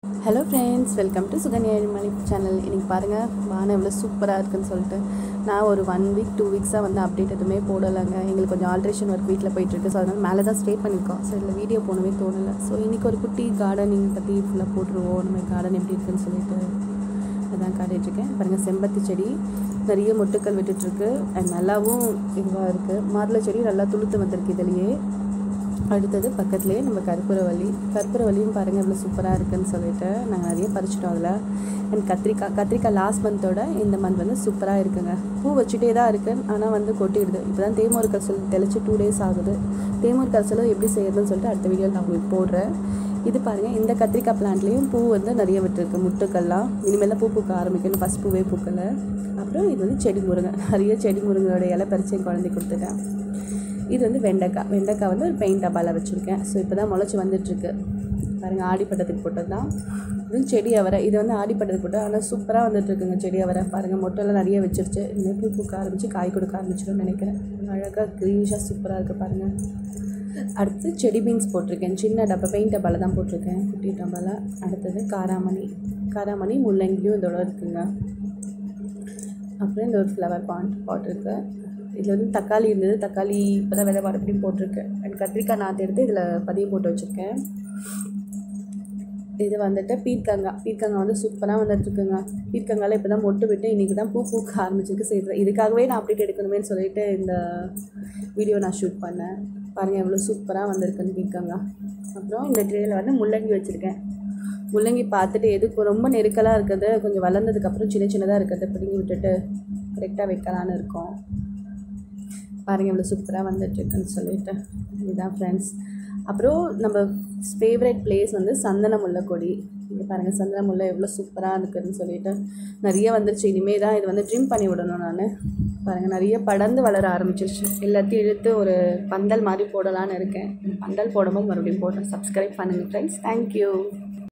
Hello friends, welcome to Sukanya Ezhilmalai channel. இன்றைக்கி பாருங்கள், வானம் எவ்வளோ சூப்பராக இருக்குதுன்னு சொல்லிட்டு நான் ஒரு 1 வீக் 2 வீக்ஸாக வந்து அப்டேட் எதுவுமே போடலைங்க. எங்களுக்கு கொஞ்சம் ஆல்ட்ரேஷன் ஒர்க் வீட்டில் போயிட்டுருக்கு. ஸோ அதனால் மேலே தான் ஸ்டே பண்ணியிருக்கோம். ஸோ இதில் வீடியோ போடவே தோணலை. ஸோ இன்றைக்கி ஒரு குட்டி கார்டனிங் பற்றி ஃபுல்லாக போட்டுருவோம். நம்ம கார்டன் எப்படி இருக்குதுன்னு சொல்லிட்டு அதான் காட்டிகிட்ருக்கேன். பாருங்கள், செம்பருத்தி செடி நிறைய மொட்டுக்கள் விட்டுட்ருக்கு. அண்ட் நல்லாவும் இதுவாக இருக்குது. மாதுளை செடி நல்லா துளுத்து வந்திருக்கு இதுலேயே. அடுத்தது பக்கத்துலேயே நம்ம கற்பூரவல்லியும் பாருங்கள் இவ்வளோ சூப்பராக இருக்குதுன்னு சொல்லிட்டு நாங்கள் நிறைய பறிச்சிட்டோம் அதில். அண்ட் கத்திரிக்காய் லாஸ்ட் மந்தோட இந்த மந்த் வந்து சூப்பராக இருக்குங்க. பூ வச்சுட்டே தான் இருக்குது, ஆனால் வந்து கொட்டிடுது. இப்போ தான் தேமூர் கரிசல் தெளித்து 2 days ஆகுது. தேமூர் கரிசலும் எப்படி செய்யறதுன்னு சொல்லிட்டு அடுத்த வீடியோவில் நான் உங்களுக்கு போடுறேன். இது பாருங்கள், இந்த கத்திரிக்காய் பிளான்ட்லேயும் பூ வந்து நிறைய விட்டுருக்கு. முட்டுக்கள்லாம் இனிமேல் தான் பூ பூக்க ஆரம்பிக்கணும். ஃபஸ்ட் பூவே பூக்கலை. அப்புறம் இது வந்து செடி முருங்கை, நிறைய செடி முருங்கையோட இலை பறித்து என் குழந்தை கொடுத்துட்டேன். இது வந்து வெண்டைக்காய் வந்து ஒரு பெயிண்ட் டப்பாவில் வச்சுருக்கேன். ஸோ இப்போ தான் முளைச்சி வந்துட்டுருக்கு. பாருங்கள், ஆடிப்பட்டத்துக்கு போட்டது தான். இது செடி அவரை, இது வந்து ஆடிப்பட்டத்துக்கு போட்டது. ஆனால் சூப்பராக வந்துட்டுருக்குங்க செடி அவரை. பாருங்கள், மொட்டைலாம் நிறைய வச்சிருச்சு. இனிமேல் பூ பூக்க ஆரம்பித்து காய் கொடுக்க ஆரம்பிச்சிடும்னு நினைக்கிறேன். அழகாக க்ரீனிஷாக சூப்பராக இருக்குது பாருங்கள். அடுத்து செடி பீன்ஸ் போட்டிருக்கேன். சின்ன டப்பா பெயிண்ட் டப்பாவில் தான் போட்டிருக்கேன், குட்டி டப்பாவில். அடுத்தது காராமணி முள்ளங்கியும் இதோட இருக்குங்க. அப்புறம் இந்த ஒரு ஃப்ளவர் பாட் இருக்குது. இதில் வந்து தக்காளி இருந்தது. தக்காளி இப்போ தான் விதை மறுபடியும் போட்டிருக்கேன். அண்ட் கத்திரிக்காய் நாற்று எடுத்து இதில் பதியம் போட்டு வச்சுருக்கேன். இது வந்துட்டு பீர்க்கங்காய் வந்து சூப்பராக வந்துட்டுருக்குங்க. பீர்க்கங்காயில் இப்போ தான் மொட்டு விட்டு இன்றைக்கி தான் பூ பூக்க ஆரம்பிச்சிருக்கு. சரி, இதுக்காகவே நான் அப்டேட் எடுக்கணுமேனு சொல்லிட்டு இந்த வீடியோ நான் ஷூட் பண்ணேன். பாருங்கள் எவ்வளோ சூப்பராக வந்திருக்குன்னு பீர்க்கங்காய். அப்புறம் இந்த ட்ரேயில் வந்து முள்ளங்கி வச்சுருக்கேன். முள்ளங்கி பார்த்துட்டு எதுக்கு ரொம்ப நெருக்கலாக இருக்கிறது, கொஞ்சம் வளர்ந்ததுக்கப்புறம் சின்னதாக இருக்கிறத பிடிங்கி விட்டுட்டு கரெக்டாக வைக்கலான்னு இருக்கோம். பாருங்கள் எவ்வளோ சூப்பராக வந்துட்டுருக்குன்னு சொல்லிட்டு. இதுதான் ஃப்ரெண்ட்ஸ். அப்புறம் நம்ம ஃபேவரட் பிளேஸ் வந்து சந்தன முல்லை கொடி. இங்கே பாருங்கள், சந்தன முல்லை எவ்வளோ சூப்பராக இருக்குதுன்னு சொல்லிட்டு நிறைய வந்துருச்சு. இனிமேல் தான் இது வந்து ட்ரிம் பண்ணி விடணும் நான். பாருங்கள், நிறைய படர்ந்து வளர ஆரம்பிச்சிருச்சு. எல்லாத்தையும் இழுத்து ஒரு பந்தல் மாதிரி போடலான்னு இருக்கேன். பந்தல் போடும்போது மறுபடியும் போடுறேன். சப்ஸ்கிரைப் பண்ணுங்கள் ஃப்ரெண்ட்ஸ். தேங்க்யூ.